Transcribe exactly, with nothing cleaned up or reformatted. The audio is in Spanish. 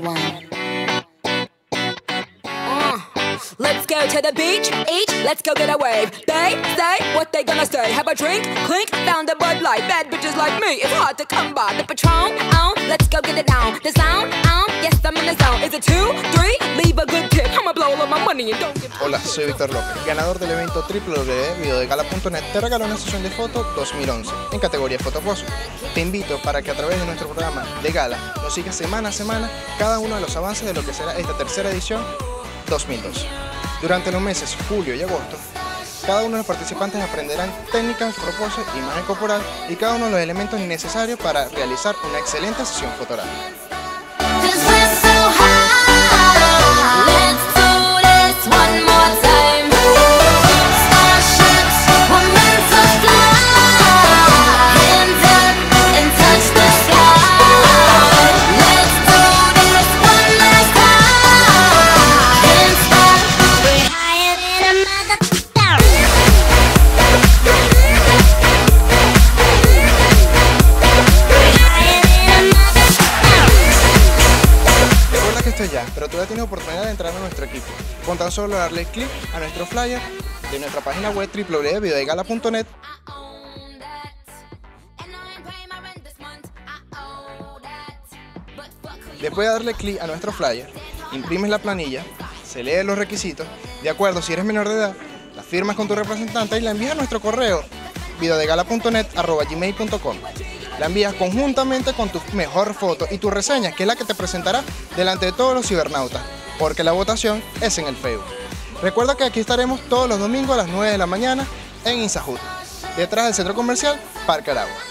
one. Uh, let's go to the beach, each, let's go get a wave. They say what they gonna say. Have a drink, clink, found a Bud Light. Bad bitches like me, it's hard to come by. The Patron, on, let's go get it down. The sound, on, yes, I'm in the zone. Is it two, three? Leave a good tip. I'ma blow all of my money and don't give. Hola, soy Víctor López, ganador del evento w w w punto videodegala punto net. Te regaló una sesión de foto dos mil once en categoría Fotoposo. Te invito para que a través de nuestro programa de gala nos sigas semana a semana cada uno de los avances de lo que será esta tercera edición dos mil doce. Durante los meses julio y agosto, cada uno de los participantes aprenderán técnicas, propósitos, imagen corporal y cada uno de los elementos necesarios para realizar una excelente sesión fotográfica. Ya, pero tú has tenido oportunidad de entrar a nuestro equipo. Con tan solo darle clic a nuestro flyer de nuestra página web w w w punto videodegala punto net. Después de darle clic a nuestro flyer, imprimes la planilla, se lee los requisitos, de acuerdo si eres menor de edad, la firmas con tu representante y la envías a nuestro correo videodegala punto net arroba gmail punto com. La envías conjuntamente con tu mejor foto y tu reseña, que es la que te presentará delante de todos los cibernautas, porque la votación es en el Facebook. Recuerda que aquí estaremos todos los domingos a las nueve de la mañana en Insahut, detrás del centro comercial Parque Aragua.